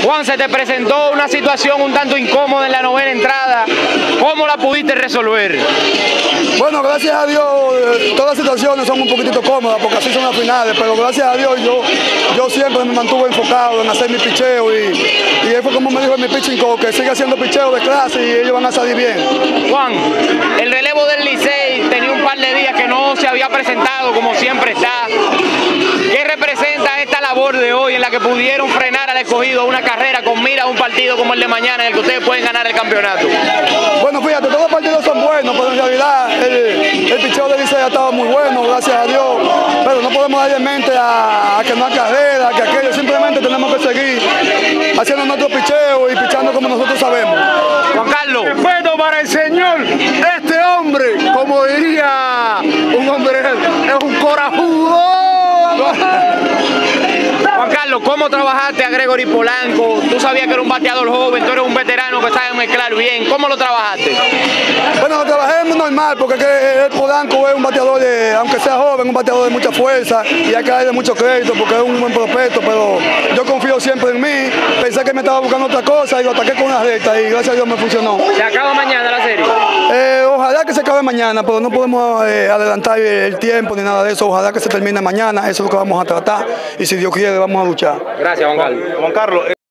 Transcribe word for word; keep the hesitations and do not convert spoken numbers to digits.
Juan, se te presentó una situación un tanto incómoda en la novena entrada. ¿Cómo la pudiste resolver? Bueno, gracias a Dios, todas las situaciones son un poquitito cómodas porque así son las finales, pero gracias a Dios yo, yo siempre me mantuve enfocado en hacer mi picheo y, y fue como me dijo mi pitching coach, que sigue haciendo picheo de clase y ellos van a salir bien. Juan, el relevo del Licey tenía un par de días que no se había presentado como siempre está. ¿Qué representa esta labor de hoy en la que pudieron frenar al Escogido una carrera con mira a un partido como el de mañana en el que ustedes pueden ganar el campeonato? Bueno, fíjate, todos los partidos son buenos, pero en realidad el, el picheo del Licey ha estado muy bueno, gracias a Dios, pero no podemos darle en mente a, a que no hay carrera, que aquello, simplemente tenemos que seguir haciendo nuestro picheo y pichando como nosotros sabemos. Juan Carlos. Respeto para el señor, este hombre, como diría un hombre, es un corajudo. Juan Carlos, ¿cómo trabajaste a Gregory Polanco? Tú sabías que era un bateador joven, tú eres un veterano que sabe mezclar bien. ¿Cómo lo trabajaste? Bueno, lo trabajé normal porque que el Polanco es un bateador, de, aunque sea joven, un bateador de mucha fuerza y hay que darle mucho crédito porque es un buen prospecto, pero yo confío siempre en mí. Pensé que me estaba buscando otra cosa y lo ataqué con una recta y gracias a Dios me funcionó. ¿Se acaba mañana la serie? Eh, ojalá que se acabe mañana, pero no podemos eh, adelantar el tiempo ni nada de eso. Ojalá que se termine mañana, eso es lo que vamos a tratar y si Dios quiere vamos a luchar. Gracias, Juan Carlos. Juan Carlos.